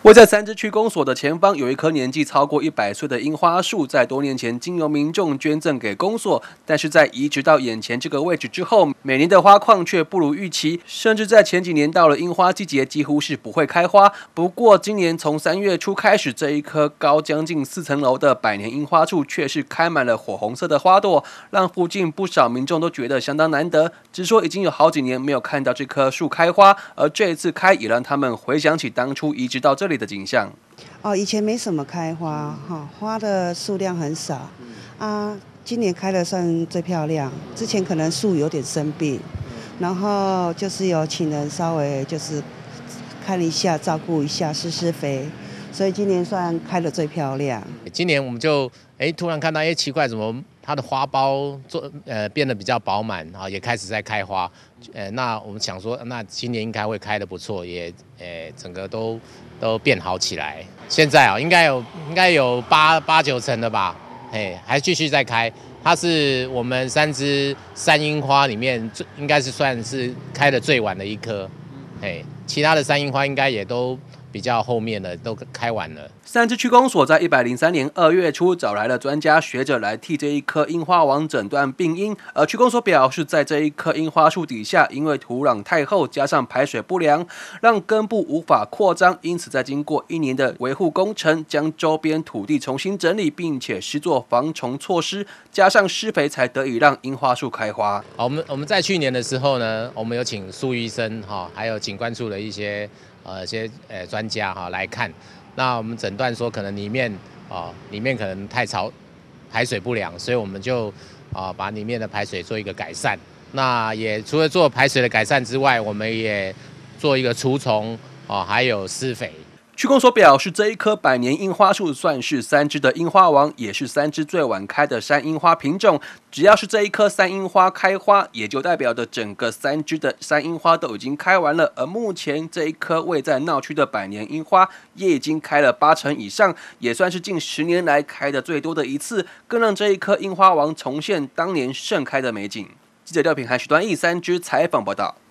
位在三芝区公所的前方，有一棵年纪超过100岁的樱花树，在多年前经由民众捐赠给公所，但是在移植到眼前这个位置之后，每年的花况却不如预期，甚至在前几年到了樱花季节，几乎是不会开花。不过今年从3月初开始，这一棵高将近4层楼的百年樱花树，却是开满了火红色的花朵，让附近不少民众都觉得相当难得，直说已经有好几年没有看到这棵树开花，而这一次开也让他们回想起当初移植到这里的景象。 以前没什么开花，花的数量很少，今年开的算最漂亮。之前可能树有点生病，然后就是有请人稍微就是看一下、照顾一下、施肥，所以今年算开的最漂亮。 今年我们就突然看到奇怪，怎么它的花苞变得比较饱满啊，也开始在开花。那我们想说，那今年应该会开得不错，也整个都变好起来。现在应该有8、9成的吧，还继续在开。它是我们3支山樱花里面应该是算是开得最晚的一棵，其他的山樱花应该也都比较后面的都开完了。 三芝区公所在103年2月初找来了专家学者来替这一棵樱花王诊断病因，而区公所表示，在这一棵樱花树底下，因为土壤太厚，加上排水不良，让根部无法扩张，因此在经过1年的维护工程，将周边土地重新整理，并且施作防虫措施，加上施肥，才得以让樱花树开花。 我们在去年的时候呢，我们有请苏医生还有景观处的一些专家来看。那我们诊断说，可能里面可能太潮，排水不良，所以我们就把里面的排水做一个改善。那也除了做排水的改善之外，我们也做一个除虫还有施肥。 区公所表示，这一棵百年樱花树算是3支的樱花王，也是3支最晚开的山樱花品种。只要是这一棵山樱花开花，也就代表着整个3支的山樱花都已经开完了。而目前这一棵位在闹区的百年樱花，也已经开了8成以上，也算是近10年来开的最多的一次，更让这一棵樱花王重现当年盛开的美景。记者廖品涵、许端义3支采访报道。